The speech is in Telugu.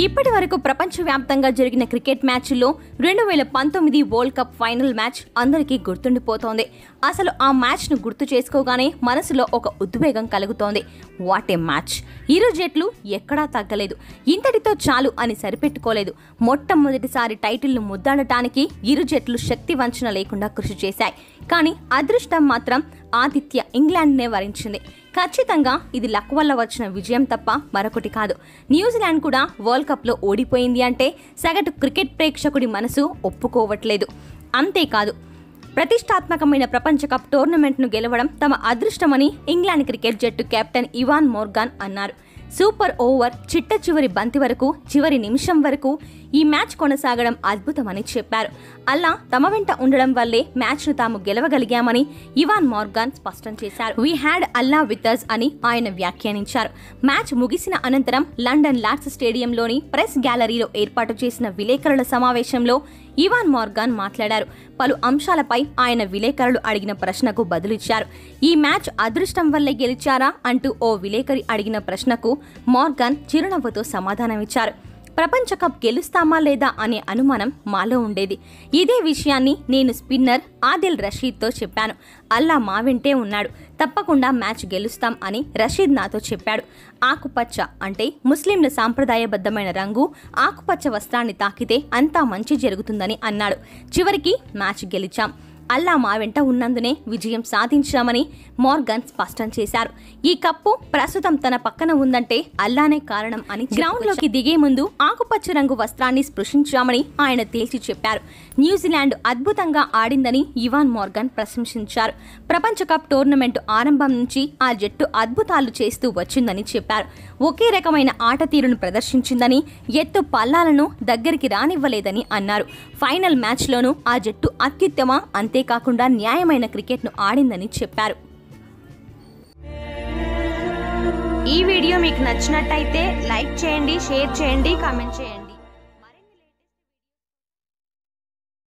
ఇప్పటి వరకు ప్రపంచవ్యాప్తంగా జరిగిన క్రికెట్ మ్యాచ్ల్లో 2019 వరల్డ్ కప్ ఫైనల్ మ్యాచ్ అందరికీ గుర్తుండిపోతోంది. అసలు ఆ మ్యాచ్ను గుర్తు చేసుకోగానే మనసులో ఒక ఉద్వేగం కలుగుతోంది. What a match! ఇరు జట్లు ఎక్కడా తగ్గలేదు. ఇంతటితో చాలు అని సరిపెట్టుకోలేదు. మొట్టమొదటిసారి టైటిల్ను ముద్దాడటానికి ఇరు జట్లు శక్తి వంచన లేకుండా కృషి చేశాయి. కానీ అదృష్టం మాత్రం ఆతిథ్య ఇంగ్లాండ్నే వరించింది. ఖచ్చితంగా ఇది లక్ వల్ల వచ్చిన విజయం తప్ప మరొకటి కాదు. న్యూజిలాండ్ కూడా వరల్డ్ కప్లో ఓడిపోయింది అంటే సగటు క్రికెట్ ప్రేక్షకుడి మనసు ఒప్పుకోవట్లేదు. అంతేకాదు, ప్రతిష్టాత్మకమైన ప్రపంచ కప్ టోర్నమెంట్ను గెలవడం తమ అదృష్టమని ఇంగ్లాండ్ క్రికెట్ జట్టు కెప్టెన్ ఇవాన్ మోర్గాన్ అన్నారు. సూపర్ ఓవర్, చిట్ట చివరి బంతి వరకు, చివరి నిమిషం వరకు ఈ మ్యాచ్ కొనసాగడం అద్భుతమని చెప్పారు. అల్లా తమ వెంట ఉండడం వల్లే మ్యాచ్ను తాము గెలవగలిగామని ఇవాన్ మోర్గాన్ స్పష్టం చేశారు. We had Allah with us అని ఆయన వ్యాఖ్యానించారు. మ్యాచ్ ముగిసిన అనంతరం లండన్ లార్డ్స్ స్టేడియంలోని ప్రెస్ గ్యాలరీలో ఏర్పాటు చేసిన విలేకరుల సమావేశంలో ఇవాన్ మోర్గాన్ మాట్లాడారు. పలు అంశాలపై ఆయన విలేకరులు అడిగిన ప్రశ్నకు బదులిచ్చారు. ఈ మ్యాచ్ అదృష్టం వల్లే గెలిచారా అంటూ ఓ విలేకరి అడిగిన ప్రశ్నకు మోర్గాన్ చిరునవ్వుతో సమాధానమిచ్చారు. ప్రపంచ కప్ గెలుస్తామా లేదా అనే అనుమానం మాలో ఉండేది. ఇదే విషయాన్ని నేను స్పిన్నర్ ఆదిల్ రషీద్తో చెప్పాను. అల్లా మా వెంటే ఉన్నాడు. తప్పకుండా మ్యాచ్ గెలుస్తాం అని రషీద్ నాతో చెప్పాడు. ఆకుపచ్చ అంటే ముస్లింల సాంప్రదాయబద్ధమైన రంగు. ఆకుపచ్చ వస్త్రాన్ని తాకితే అంతా మంచి జరుగుతుందని అన్నాడు. చివరికి మ్యాచ్ గెలిచాం. అల్లా మా వెంట ఉన్నందునే విజయం సాధించామని మోర్గాన్ స్పష్టం చేశారు. ఈ కప్పు ప్రస్తుతం తన పక్కన ఉందంటే అల్లానే కారణం అని గ్రౌండ్ లోకి దిగే ముందు ఆకుపచ్చ రంగు వస్త్రాన్ని స్పృశించామని ఆయన తేల్చి చెప్పారు. న్యూజిలాండ్ అద్భుతంగా ఆడిందని ఇవాన్ మోర్గాన్ ప్రశంసించారు. ప్రపంచ కప్ టోర్నమెంట్ ఆరంభం నుంచి ఆ జట్టు అద్భుతాలు చేస్తూ వచ్చిందని చెప్పారు. ఒకే రకమైన ఆట తీరును ప్రదర్శించిందని, ఎత్తు పల్లాలను దగ్గరికి రానివ్వలేదని అన్నారు. ఫైనల్ మ్యాచ్లోనూ ఆ జట్టు అత్యుత్తమ, అంతేకాకుండా న్యాయమైన క్రికెట్ను ఆడిందని చెప్పారు. ఈ వీడియో మీకు నచ్చినట్టయితే లైక్ చేయండి, షేర్ చేయండి, కామెంట్ చేయండి.